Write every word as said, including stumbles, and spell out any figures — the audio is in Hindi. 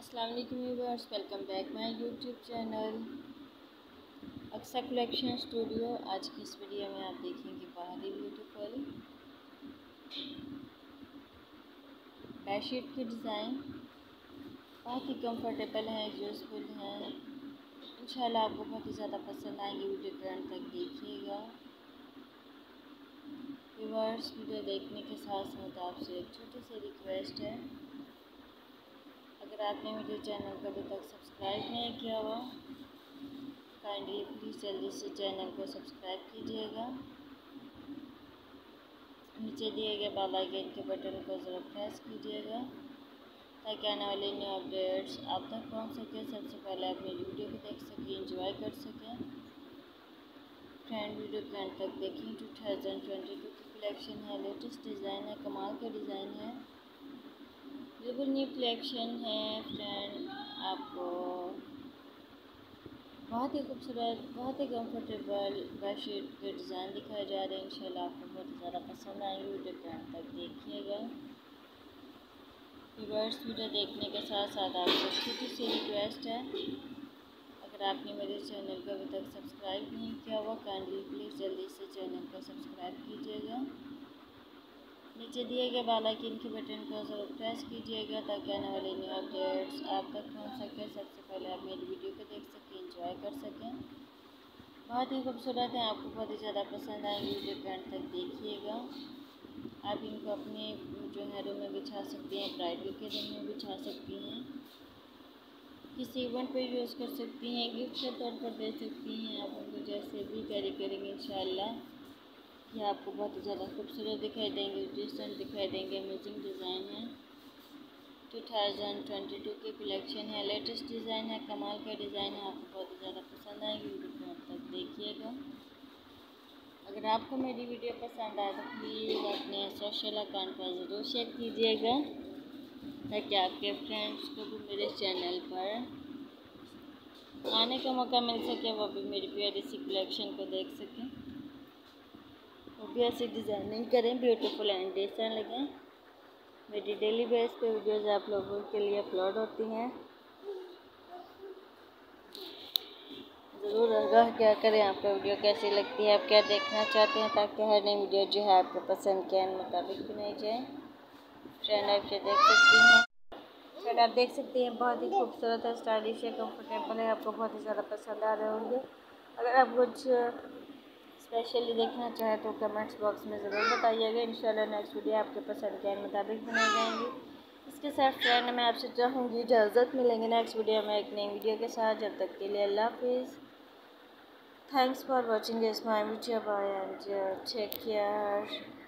अस्सलाम वालेकुम viewers, welcome back my YouTube channel Aqsa collection studio. आज की इस वीडियो में आप देखेंगे बहुत ही ब्यूटीफुल बेडशीट के डिज़ाइन, बहुत ही कंफर्टेबल हैं, यूज़फुल हैं। इंशाल्लाह आपको बहुत ही ज़्यादा पसंद आएंगे। वीडियो के अंत तक देखिएगा व्यूअर्स। वीडियो देखने के साथ साथ आपसे एक छोटी सी रिक्वेस्ट है, अगर आपने मेरे चैनल को अभी तक सब्सक्राइब नहीं किया हुआ, काइंडली प्लीज़ जल्दी से चैनल को सब्सक्राइब कीजिएगा। नीचे दिए गए बेल आइकन के बटन को ज़रूर प्रेस कीजिएगा ताकि आने वाले न्यू अपडेट्स आप तक पहुंच सके। सबसे पहले आप मेरी वीडियो को देख सकें, एंजॉय कर सकें। फ्रेंड, वीडियो के अंत तक देखें। टू थाउजेंड ट्वेंटी टू की कलेक्शन है, लेटेस्ट डिज़ाइन है, कमाल का डिज़ाइन है, बिल्कुल न्यू कलेक्शन है। फ्रेंड, आपको बहुत ही खूबसूरत, बहुत ही कंफर्टेबल बेडशीट के डिज़ाइन दिखाए जा रहे हैं। इंशाल्लाह आपको बहुत ही ज़्यादा पसंद आएंगे। वीडियो के अंत तक देखिएगा व्यूअर्स। वीडियो देखने के साथ साथ आपको छोटी सी रिक्वेस्ट है, अगर आपने मेरे चैनल को अभी तक सब्सक्राइब नहीं किया हुआ, काइंडली प्लीज़ जल्दी से चैनल को सब्सक्राइब कीजिएगा। नीचे दिए गए बेल आइकन के बटन को ज़रूर प्रेस कीजिएगा ताकि आने वाले न्यू अपडेट्स आप तक पहुंच सके। सबसे पहले आप मेरी वीडियो को देख सकें, एंजॉय कर सकें। बहुत ही खूबसूरत है, आपको बहुत ही ज़्यादा पसंद आएंगे। वीडियो के अंत तक देखिएगा। आप इनको अपने जो है रूम में बिछा सकती हैं, ब्राइडल के रूम में बिछा सकती हैं, किसी इवेंट पे यूज़ कर सकती हैं, गिफ्ट के तौर पर दे सकती हैं। आप उनको जैसे भी कैरी करेंगे इंशाल्लाह ये आपको बहुत ही ज़्यादा खूबसूरत दिखाई देंगे, डिसेंट दिखाई देंगे। अमेजिंग डिज़ाइन है, टू थाउजेंड ट्वेंटी टू की कलेक्शन है, लेटेस्ट डिज़ाइन है, कमाल का डिज़ाइन है, आपको बहुत ही ज़्यादा पसंद आएगी। वीडियो को अंत तक देखिएगा। अगर आपको मेरी वीडियो पसंद आए तो प्लीज़ अपने सोशल अकाउंट पर ज़रूर शेयर कीजिएगा ताकि आपके फ्रेंड्स को भी मेरे चैनल पर आने का मौका मिल सके, वो भी मेरी प्यारी सी कलेक्शन को देख सकें, वो भी ऐसे डिज़ाइनिंग करें, ब्यूटीफुल एंड डिसेंट लगें। मेरी डेली बेस पे वीडियोज़ आप लोगों के लिए अपलोड होती हैं। ज़रूर आगाह क्या करें, आपको वीडियो कैसी लगती है, आप क्या देखना चाहते हैं, ताकि हर नई वीडियो जो है आपको पसंद के मुताबिक बनाई जाए। फ्रेंड, आप ये देख सकती हैं, फ्रेंड आप देख सकती हैं, बहुत ही खूबसूरत है, स्टाइलिश है, कंफर्टेबल है, आपको बहुत ही ज़्यादा पसंद आ रहे होंगे। अगर आप कुछ स्पेशली देखना चाहें तो कमेंट्स बॉक्स में ज़रूर बताइएगा। इंशाल्लाह नेक्स्ट वीडियो आपके पसंद के मुताबिक बनाई जाएंगी। इसके साथ फ्रेंड मैं आपसे चाहूँगी इजाज़त, मिलेंगे नेक्स्ट वीडियो में एक नई वीडियो के साथ। जब तक के लिए अल्लाह हाफिज़। Thanks for watching this my video, bye and take care.